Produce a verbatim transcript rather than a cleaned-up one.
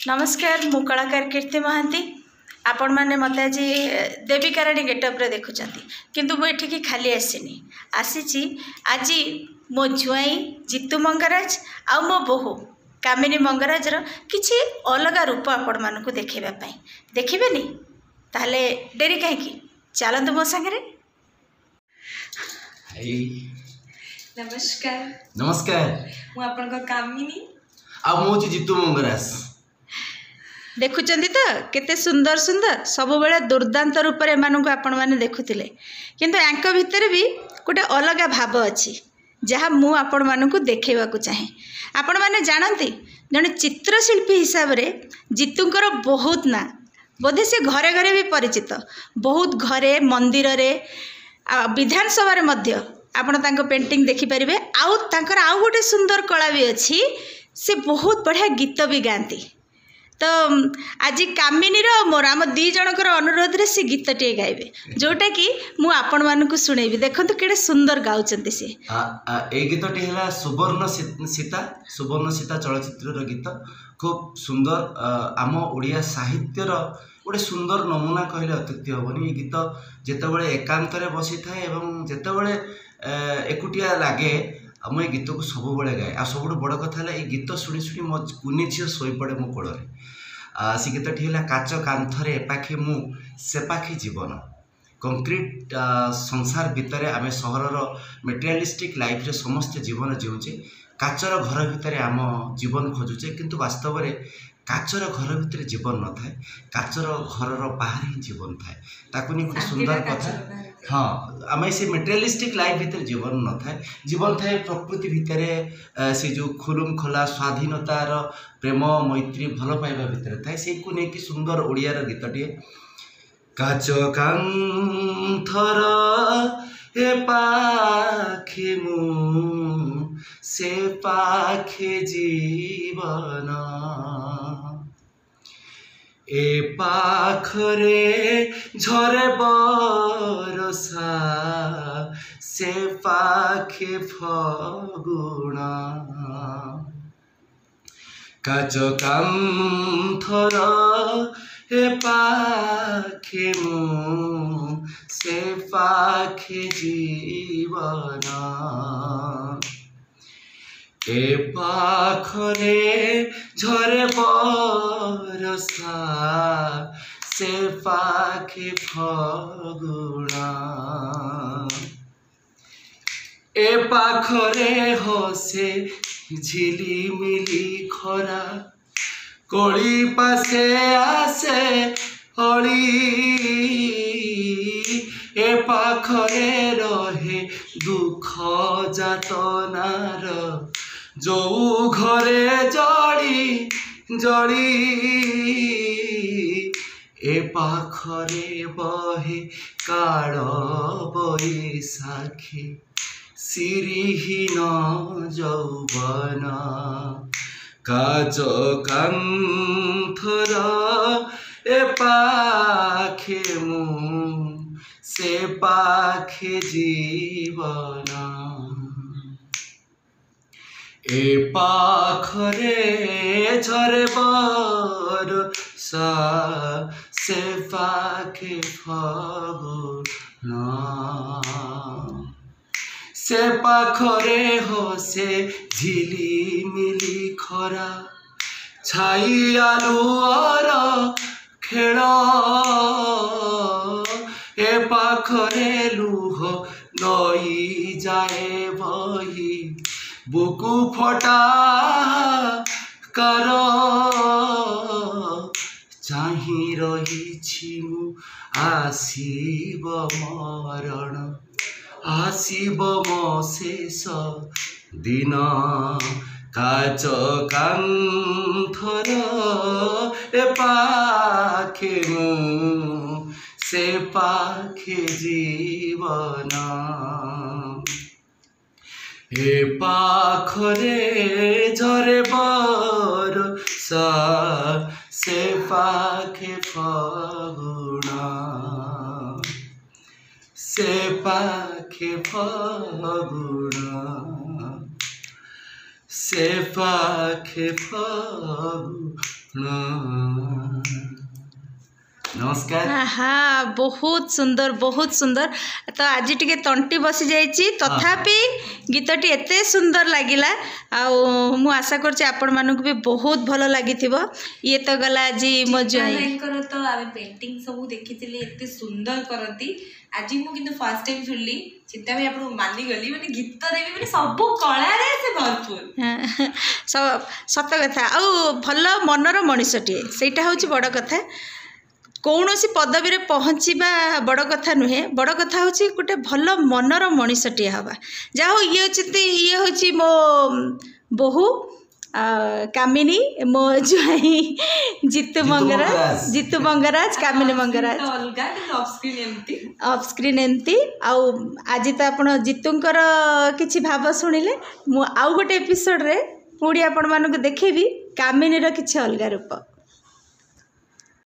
नमस्कार मु कलाकार कीर्ति महांती आपण मैंने मत आज देविकाराणी गेटअप्रे देखुं किंतु मुझे खाली आसीनी आसी आज मो जुआई जीतू मंगराज आ मो बोहू कामिनी मंगराजर किसी अलग रूप आपण मानक देखा देखिए ताहले डेरी कहीं चलतु मो सांगे। नमस्कार नमस्कार मु आपन कामिनी आ मु जीतू मंगराज देखुचंदी तो केते सुंदर सुंदर सब बेले दुर्दांत रूप में एमानक आपण मैंने देखुले किंतु यांक भितर भी गोटे अलग भाव अच्छी जहाँ मु आपण मानक देखा चाहे। आपण मैंने जानती जड़े चित्रशिल्पी हिसाब से जीतूंकर बहुत ना बोधे से घरे घरे भी परिचित बहुत घरे मंदिर रे विधानसभा मध्य आपण तांको पेंटिंग देखिपारे आउ तांकर आउ गोटे सुंदर कला भी अच्छी से बहुत बढ़िया गीत भी गाती। तो आज कामिनी मोर आम दी जनकर अनुरोध रे से गीत टे गाइबे जोटा कि मु आपण मानकु सुनेबी देखंतु केडे सुंदर गाउचंती से ए गीतटी हला सुवर्ण सीता सुवर्ण सीता चलचित्र गीत खूब सुंदर आम ओडिया साहित्यर गोटे सुंदर नमूना कहले अत्युक्ति हेनी। गीत जितेबाला एकांत बसी थाए एवं जितेबाला एकुटिया लगे मुझे गीत को सब बड़े गाए आ सब बड़ कथा है गीत शुणी शुणी मो कुनी झील शोपड़े मो कोल से गीतटी है काच कांथरे एपाखे मु सेपाखे जीवन कंक्रीट संसार भितर आम सहरर मेटेरियलिस्टिक लाइफ रे समस्त जीवन जीवचे काचर घर भितर आम जीवन खोजुचे किंतु वास्तव में काचर घर भितर जीवन न थाए काचर घर बाहर ही जीवन थाए ताकू नहीं गोटे सुंदर कथा। हाँ आम से मेटेरियलिस्टिक लाइफ भितर जीवन न थाए जीवन थाए प्रकृति भितर से जो खुलुम खोला स्वाधीनतार प्रेम मैत्री भल पाइबा भितर थाए से को नहीं कि सुंदर ओडियार गीतटिए काच कांथर ए पाखे मु से पाखे जीवन ए पाखरे झरे बरसा से पाखे फगुण काच कांथर ए पाखे मु से पाखे जीवन ए पाखरे झरे बरसा से पाखे फगुण ए पाखरे हसे झिलिमिली खरा कोड़ी पासे आसे हली ए पाखरे रहे दुख जातनार जो घरे जड़ी जड़ी ए पाखरे बहे काड़ बैसाखी सिरिहीन जौवन काच कांथर ए पाखे मु से पाखे जीवन ए पाखरे झरे बरसा से पाखे फगुण से पाखरे हसे झिलिमिली खरा छाई आलुआर खेल ए पाखरे लुह नई जाए बही बुकु फटा कर चाही रही मु आसीब मरण आसीब मो शेष दिन काच कांथर ए पाखे मु से पाखे जीवन ए पाखरे झरे बरसा से पाखे फगुण से पाखे फगुण से पाखे फगुण। नमस्कार। हाँ बहुत सुंदर बहुत सुंदर। तो आज टिके तंटी बसी जाइए तथापि गीतटी एते सुंदर लगिला मु आशा करछि आपण मानक भी बहुत भल लगी ये तो गला आज मो ज्वाई तो आमे पेंटिंग सब देखिथिले एते सुंदर करती आज मु किंतु फर्स्ट टाइम सुनली चिंता भी आपन मानि गली माने गीत रे भी माने सब कला रे से भरपूर सब सत कथा आ भल मनर मनीषटी सेटा होछि बड़ कथा कौन सी पदवी रे पहुँचवा बड़ कथा नुहे बड़ कथा हूँ गोटे भल मनर मनीषटी हवा जहा हो ये ये हूँ मो बोहू कामिनी मो ज्वाई जीतू मंगराज जीतू मंगराज कामिनी मंगराज ऑफ स्क्रीन एमती आउ आज तो आपण जीतूंकर किछि भाव शुणिले मु आउ गोटे एपिसोड रे पुणी आपण मानक देखेबी कामिनी रो किछि अलगा रूप।